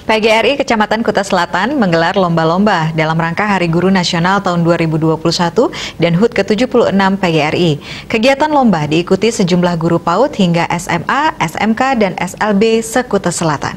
PGRI Kecamatan Kuta Selatan menggelar lomba-lomba dalam rangka Hari Guru Nasional tahun 2021 dan HUT ke-76 PGRI. Kegiatan lomba diikuti sejumlah guru PAUD hingga SMA, SMK, dan SLB se-Kuta Selatan.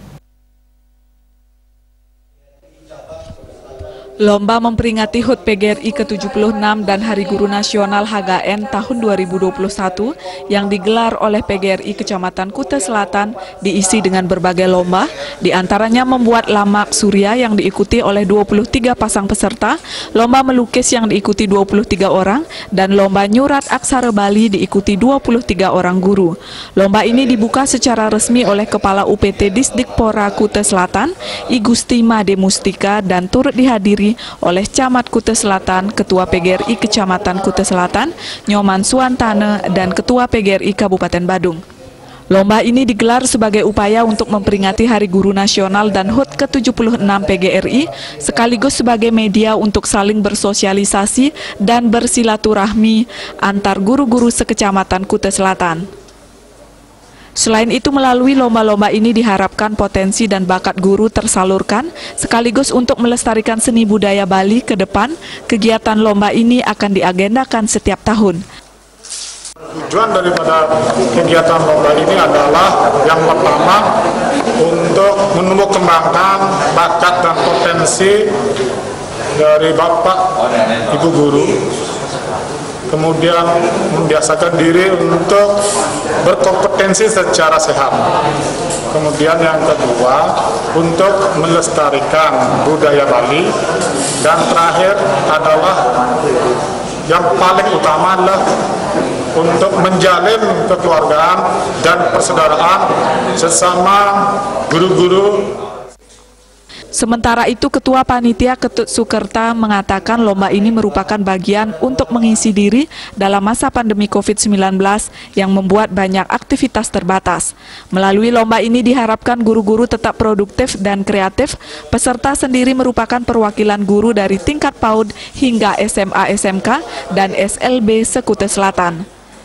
Lomba memperingati HUT PGRI ke-76 dan Hari Guru Nasional HGN tahun 2021 yang digelar oleh PGRI Kecamatan Kuta Selatan diisi dengan berbagai lomba, diantaranya membuat lamak surya yang diikuti oleh 23 pasang peserta, lomba melukis yang diikuti 23 orang, dan lomba nyurat aksara Bali diikuti 23 orang guru. Lomba ini dibuka secara resmi oleh Kepala UPT Disdikpora Kuta Selatan, I Gusti Made Mustika, dan turut dihadiri oleh Camat Kuta Selatan, Ketua PGRI Kecamatan Kuta Selatan, Nyoman Suantane, dan Ketua PGRI Kabupaten Badung. Lomba ini digelar sebagai upaya untuk memperingati Hari Guru Nasional dan HUT ke-76 PGRI, sekaligus sebagai media untuk saling bersosialisasi dan bersilaturahmi antar guru-guru sekecamatan Kuta Selatan. Selain itu, melalui lomba-lomba ini diharapkan potensi dan bakat guru tersalurkan, sekaligus untuk melestarikan seni budaya Bali ke depan. Kegiatan lomba ini akan diagendakan setiap tahun. Tujuan daripada kegiatan lomba ini adalah yang pertama untuk menumbuh kembangkan bakat dan potensi dari Bapak Ibu guru, kemudian membiasakan diri untuk berkompetensi secara sehat. Kemudian yang kedua, untuk melestarikan budaya Bali. Dan terakhir adalah yang paling utama adalah untuk menjalin kekeluargaan dan persaudaraan sesama guru-guru. Sementara itu, Ketua Panitia Ketut Sukerta mengatakan lomba ini merupakan bagian untuk mengisi diri dalam masa pandemi COVID-19 yang membuat banyak aktivitas terbatas. Melalui lomba ini diharapkan guru-guru tetap produktif dan kreatif. Peserta sendiri merupakan perwakilan guru dari tingkat PAUD hingga SMA, SMK, dan SLB se-Kuta Selatan.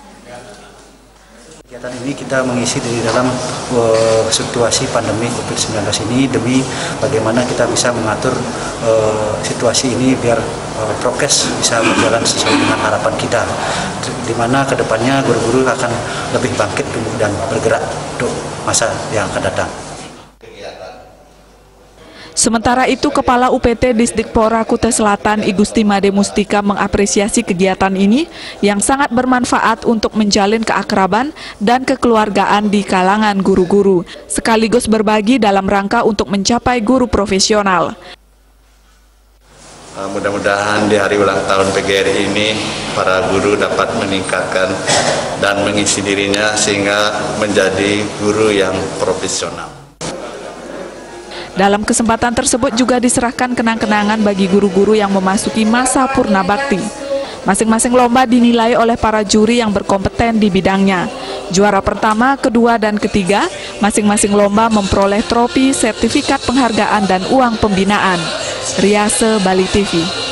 Kegiatan ini kita mengisi di dalam situasi pandemi COVID-19 ini demi bagaimana kita bisa mengatur situasi ini biar prokes bisa berjalan sesuai dengan harapan kita, di mana kedepannya guru-guru akan lebih bangkit dan bergerak untuk masa yang akan datang. Sementara itu, Kepala UPT Disdikpora Kuta Selatan I Gusti Made Mustika mengapresiasi kegiatan ini yang sangat bermanfaat untuk menjalin keakraban dan kekeluargaan di kalangan guru-guru, sekaligus berbagi dalam rangka untuk mencapai guru profesional. Mudah-mudahan di hari ulang tahun PGRI ini para guru dapat meningkatkan dan mengisi dirinya sehingga menjadi guru yang profesional. Dalam kesempatan tersebut juga diserahkan kenang-kenangan bagi guru-guru yang memasuki masa purna bakti. Masing-masing lomba dinilai oleh para juri yang berkompeten di bidangnya. Juara pertama, kedua, dan ketiga, masing-masing lomba memperoleh trofi, sertifikat penghargaan, dan uang pembinaan. Riase Bali TV.